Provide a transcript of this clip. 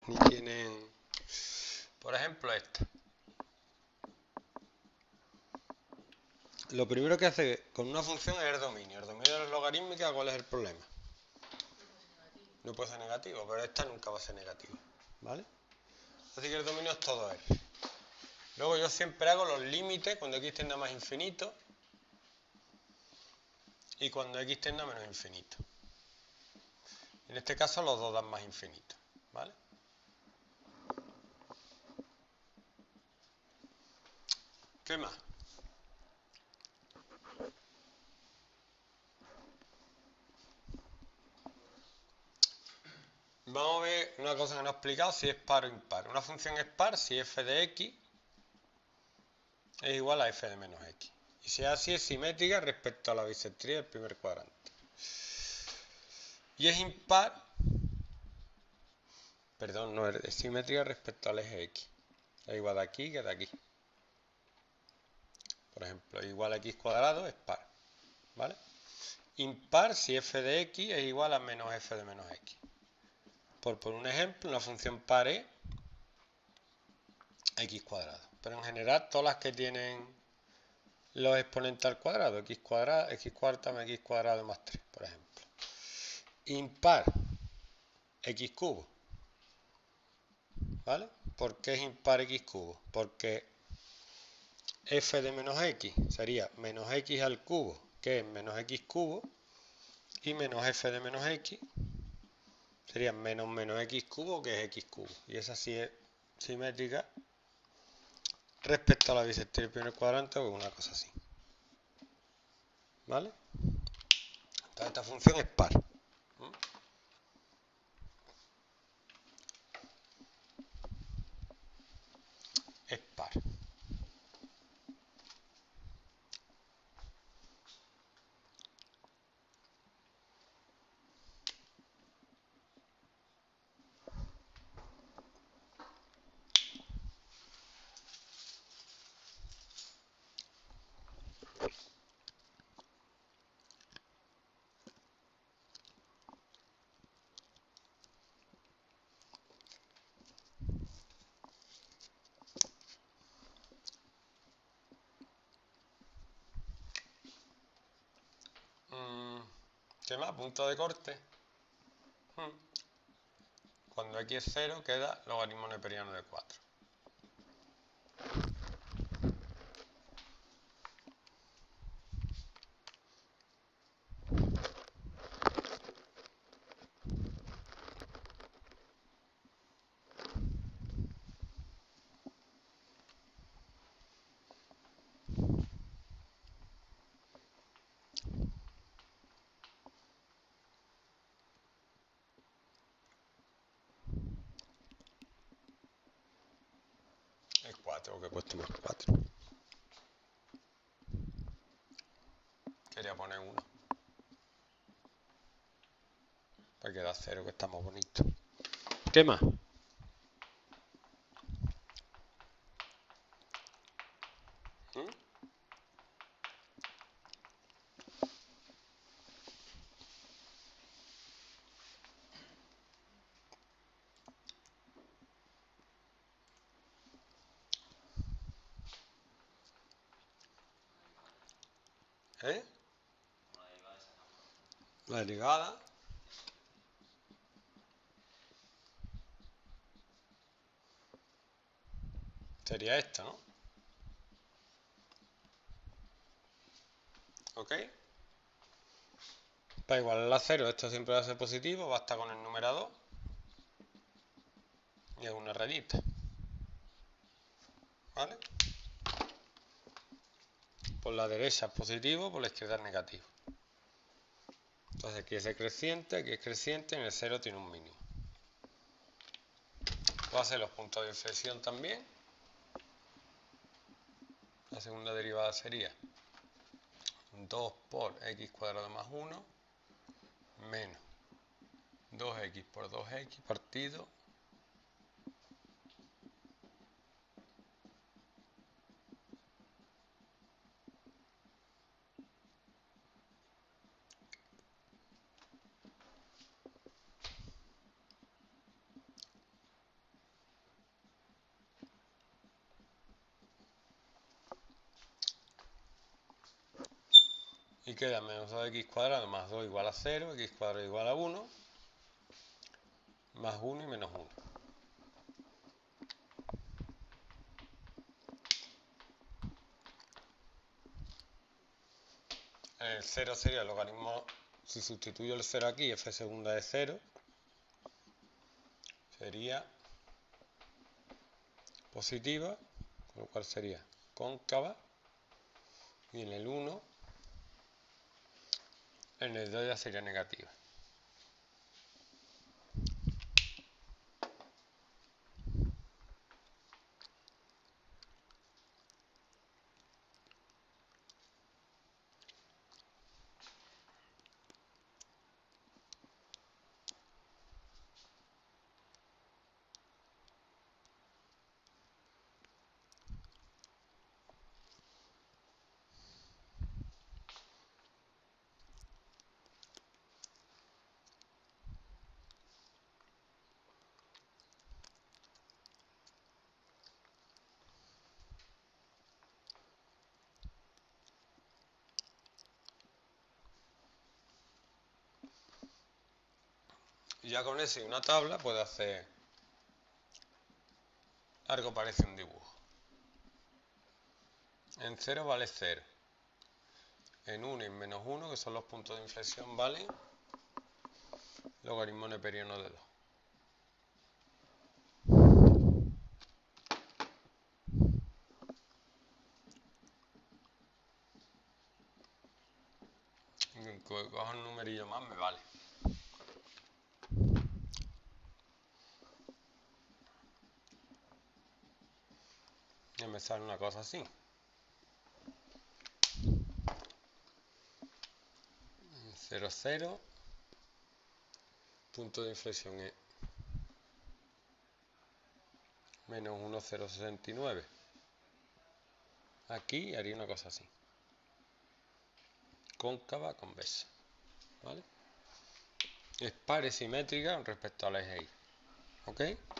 ni tienen... Por ejemplo, esta. Lo primero que hace con una función es el dominio. El dominio de la logarítmica, ¿cuál es el problema? No puede ser negativo, pero esta nunca va a ser negativa, ¿vale? Así que el dominio es todo R. Luego yo siempre hago los límites cuando x tiende a más infinito y cuando x tiende a menos infinito. En este caso los dos dan más infinito, ¿vale? ¿Qué más? Vamos a ver una cosa que no he explicado, si es par o impar. Una función es par si f de x es igual a f de menos x. Y si es así, es simétrica respecto a la bisectriz del primer cuadrante. Y es impar, perdón, no, es simétrica respecto al eje x. Es igual de aquí que de aquí. Por ejemplo, igual a x cuadrado es par, ¿vale? Impar si f de x es igual a menos f de menos x. Por un ejemplo, una función par es x cuadrado. Pero en general, todas las que tienen los exponentes al cuadrado, x cuadrado, x cuarta más x cuadrado más 3, por ejemplo. Impar, x cubo, ¿vale? ¿Por qué es impar x cubo? Porque f de menos x sería menos x al cubo, que es menos x cubo, y menos f de menos x sería menos x cubo, que es x cubo. Y esa sí es simétrica respecto a la bisectriz del primer cuadrante, o una cosa así, ¿vale? Entonces esta función es par. Es par. ¿Qué más? Punto de corte. Cuando x es 0 queda logaritmo neperiano de 4. Es 4, porque he puesto más 4. Quería poner 1. Para quedar 0, que está más bonito. ¿Qué más? ¿Eh? La derivada. Sería esta, ¿no? ¿Ok? Para igualar a 0, esto siempre va a ser positivo, basta con el numerador y es una rayita. ¿Vale? Por la derecha es positivo, por la izquierda es negativo. Entonces aquí es creciente, en el 0 tiene un mínimo. Va a ser los puntos de inflexión también. La segunda derivada sería 2 por x cuadrado más 1 menos 2x por 2x partido queda menos 2x cuadrado más 2 igual a 0, x cuadrado igual a 1, más 1 y menos 1. El 0 sería el logaritmo, si sustituyo el 0 aquí, f segunda de 0, sería positiva, con lo cual sería cóncava, y en el 1, en el 2 ya sería negativa. Y ya con eso y una tabla puedo hacer algo parecido a un dibujo. En 0 vale 0. En 1 y en menos 1, que son los puntos de inflexión, vale logaritmo neperiano de 2. Y cojo un numerillo más me vale. Y me sale una cosa así. 0, 0. Punto de inflexión es menos 1, 0, 69. Aquí haría una cosa así. Cóncava, convexa. ¿Vale? Es par simétrica con respecto al eje Y. ¿Ok?